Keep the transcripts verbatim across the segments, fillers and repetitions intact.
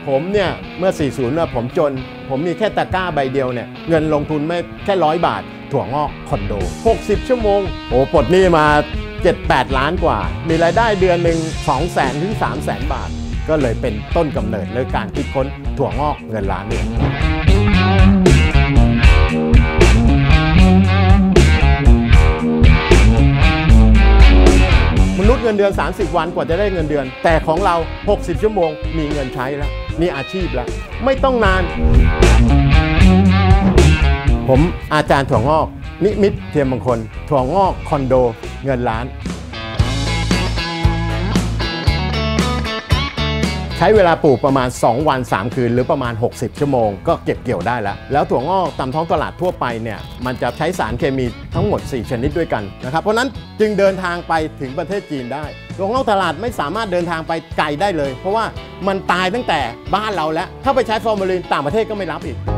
ผมเนี่ยเมื่อสี่สิบเนี่ยผมจนผมมีแค่ตะกร้าใบเดียวเนี่ยเงินลงทุนไม่แค่ร้อยบาทถั่วงอกคอนโดหกสิบชั่วโมงโอ้ปลดหนี้มา เจ็ดแปด ล้านกว่ามีรายได้เดือนหนึ่ง สองแสน ถึง สามแสน บาทก็เลยเป็นต้นกำเนิดเลยการคิดค้นถั่วงอกเงินล้านเนี่ยมนุษย์เงินเดือนสามสิบวันกว่าจะได้เงินเดือนแต่ของเราหกสิบชั่วโมงมีเงินใช้แล้วมีอาชีพแล้วไม่ต้องนานผมอาจารย์ถั่วงอกนิมิตเทียมมงคลถั่วงอกคอนโดเงินล้านใช้เวลาปลูกประมาณสองวันสามคืนหรือประมาณหกสิบชั่วโมงก็เก็บเกี่ยวได้แล้วแล้วถั่วงอกตามท้องตลาดทั่วไปเนี่ยมันจะใช้สารเคมีทั้งหมดสี่ชนิดด้วยกันนะครับเพราะนั้นจึงเดินทางไปถึงประเทศจีนได้ถั่วงอกตลาดไม่สามารถเดินทางไปไกลได้เลยเพราะว่ามันตายตั้งแต่บ้านเราแล้วถ้าไปใช้ฟอร์มาลินต่างประเทศก็ไม่รับอีก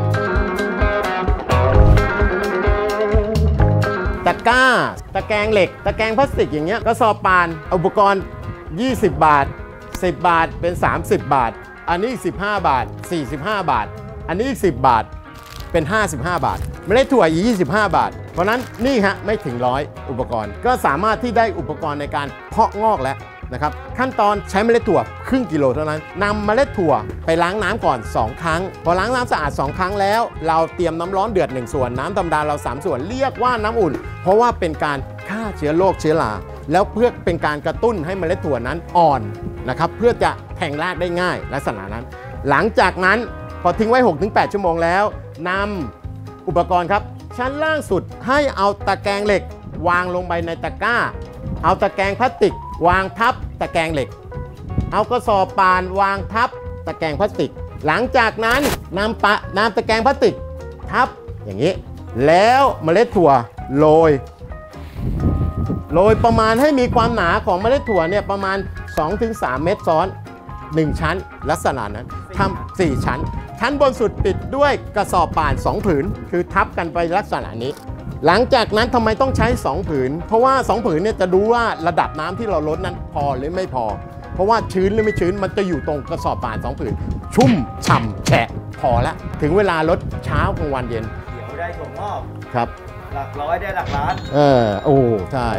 ตะกร้าตะแกรงเหล็กตะแกรงพลาสติกอย่างเงี้ยกระสอบปานอุปกรณ์ยี่สิบบาทสิบบาทเป็นสามสิบบาทอันนี้สิบห้าบาทสี่สิบห้าบาทอันนี้สิบบาทเป็นห้าสิบห้าบาทเมล็ดถั่วอีกยี่สิบห้าบาทเพราะนั้นนี่ฮะไม่ถึงร้อยอุปกรณ์ก็สามารถที่ได้อุปกรณ์ในการเพาะงอกแล้วนะครับขั้นตอนใช้เมล็ดถั่วครึ่งกิโลเท่านั้นนำเมล็ดถั่วไปล้างน้ำก่อนสองครั้งพอล้างน้ำสะอาดสองครั้งแล้วเราเตรียมน้ำร้อนเดือดหนึ่งส่วนน้ำธรรมดาเราสามส่วนเรียกว่าน้ำอุ่นเพราะว่าเป็นการฆ่าเชื้อโรคเชื้อราแล้วเพื่อเป็นการกระตุ้นให้เมล็ดถั่วนั้นอ่อนนะครับเพื่อจะแทงรากได้ง่ายลักษณะนั้นหลังจากนั้นพอทิ้งไว้ หกถึงแปด ชั่วโมงแล้วนำอุปกรณ์ครับชั้นล่างสุดให้เอาตะแกรงเหล็กวางลงไปในตะกร้าเอาตะแกรงพลาสติกวางทับตะแกรงเหล็กเอากระสอบปานวางทับตะแกรงพลาสติกหลังจากนั้นนำปะนำตะแกรงพลาสติกทับอย่างนี้แล้วเมล็ดถั่วโรยโรยประมาณให้มีความหนาของเมล็ดถั่วเนี่ยประมาณ สองถึงสาม เม็ดซ้อนหนึ่งชั้นลักษณะนั้นทำสี่ชั้นชั้นบนสุดปิดด้วยกระสอบป่านสองผืนคือทับกันไปลักษณะนี้หลังจากนั้นทำไมต้องใช้สองผืนเพราะว่าสองผืนเนี่ยจะดูว่าระดับน้ำที่เราลดนั้นพอหรือไม่พอเพราะว่าชื้นหรือไม่ชื้นมันจะอยู่ตรงกระสอบป่านสองผืนชุ่มฉ่ำแฉะพอแล้วถึงเวลาลดเช้ากลางวันเย็นเดี๋ยวได้ถั่วงอกครับหลักร้อยได้หลักล้านเออโอ้ใช่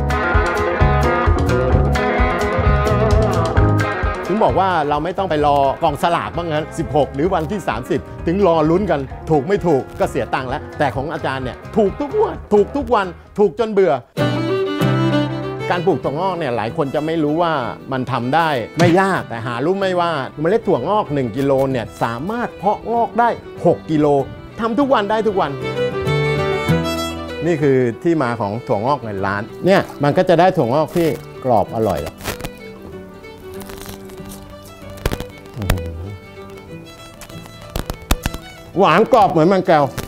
ถึงบอกว่าเราไม่ต้องไปรอกองสลากบ้างงั้นสิบหกหรือวันที่สามสิบถึงรอลุ้นกันถูกไม่ถูกก็เสียตังค์แล้วแต่ของอาจารย์เนี่ยถูกทุกวันถูกทุกวันถูกจนเบื่อการปลูกถั่วงอกเนี่ยหลายคนจะไม่รู้ว่ามันทำได้ไม่ยากแต่หารู้ไม่ว่าเมล็ดถั่วงอกหนึ่งกิโลเนี่ยสามารถเพาะงอกได้หกกิโลทำทุกวันได้ทุกวันนี่คือที่มาของถั่วงอกเงินล้านเนี่ยมันก็จะได้ถั่วงอกที่กรอบอร่อยหวานกรอบเหมือนมันแก้ว